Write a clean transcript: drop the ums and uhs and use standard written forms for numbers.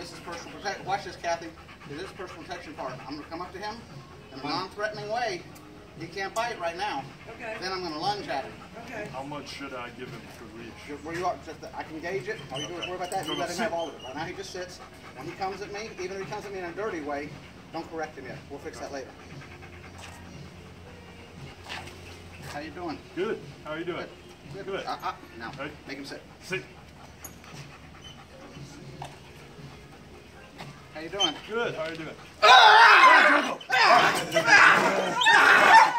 This is personal protection. Watch this, Kathy. This is personal protection part. I'm going to come up to him in a non-threatening way. He can't bite right now. Okay. Then I'm going to lunge at him. Okay. How much should I give him for reach? Where you are, I can gauge it. All you do is worry about that. You let him have all of it. Right now he just sits. When he comes at me, even if he comes at me in a dirty way, don't correct him yet. We'll fix that later. How you doing? Good. How are you doing? Good. Good. Now, Right. make him sit. Sit. How you doing? Good. How are you doing? Ah!